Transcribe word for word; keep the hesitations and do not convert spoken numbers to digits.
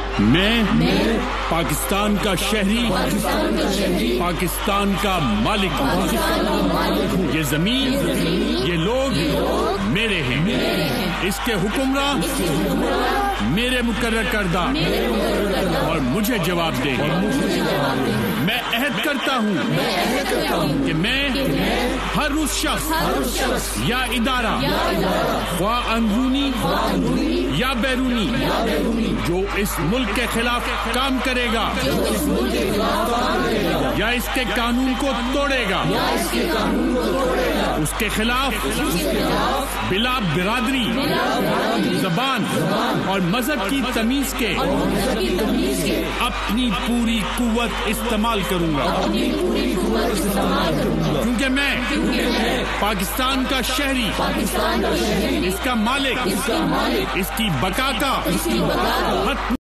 میں پاکستان کا شہری پاکستان کا مالک ہوں۔ یہ زمین یہ لوگ میرے ہیں، اس کے حکمراں میرے مقرر کردہ اور مجھے جواب دیں گے۔ میں عہد کرتا ہوں کہ میں ہر اس شخص یا ادارہ خواہ اندرونی یا بیرونی جو اس ملک کے خلاف کام کرے گا یا اس کے قانون کو توڑے گا، اس کے خلاف بلا برادری، زبان اور مذہب کی تمیز کے اپنی پوری قوت استعمال کروں گا، کیونکہ میں پاکستان کا شہری، اس کا مالک، اس کی بقا کا